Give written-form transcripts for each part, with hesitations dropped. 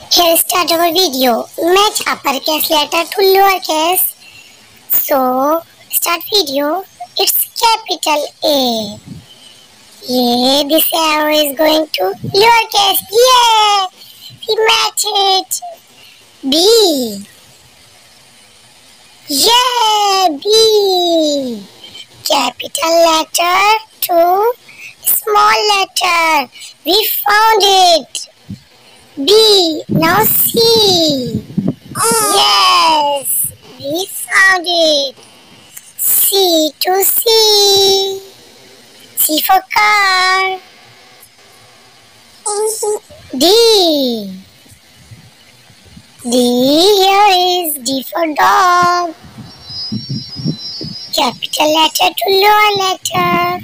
Here start our video. Match uppercase letter to lowercase. So start video. It's capital A. Yeah, this arrow is going to lowercase. Yeah, we match it. B. Yeah, B. Capital letter to small letter. We found it. B. Now C. Yes, we found it. C to C. C for car. D. D. Here is D for dog. Capital letter to lower letter.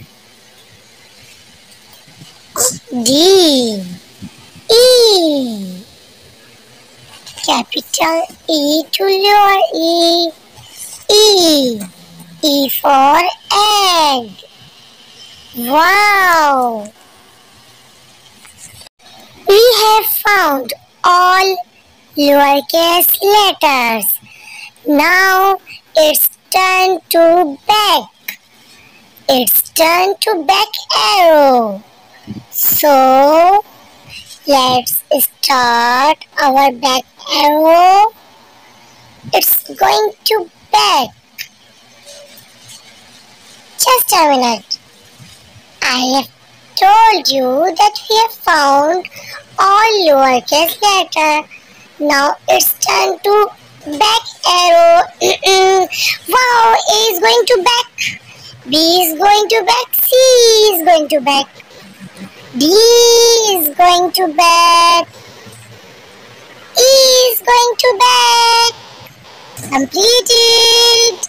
D. E. Capital E to lower E. E. E for egg. Wow! We have found all lowercase letters. Now it's turn to back. It's turn to back arrow. So let's start our back arrow. It's going to back. Just a minute. I have told you that we have found all lowercase letter. Now it's time to back arrow. Wow, A is going to back. B is going to back. C is going to back. D is going to back. E is going to back. Completed.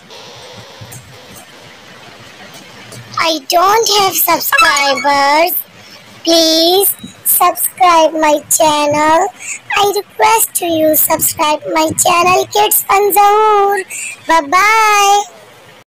I don't have subscribers. Please subscribe my channel. I request you subscribe my channel Kids Fun Zahur. Bye bye.